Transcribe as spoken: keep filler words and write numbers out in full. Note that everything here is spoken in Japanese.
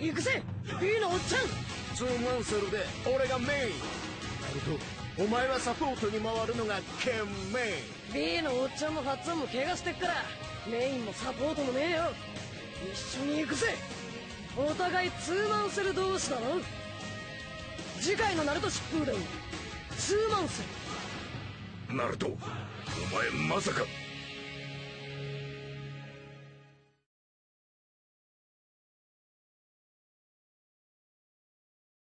行くぜ B のおっちゃん。 ツーマンセルで俺がメイン。ナルト、お前はサポートに回るのがケンメイン。 B のおっちゃんもファッツァンも怪我してっからメインもサポートもねえよ。一緒に行くぜ。お互いツーマンセル同士だろ。次回のナルト疾風伝ツーマンセル。 ナルト、お前まさか。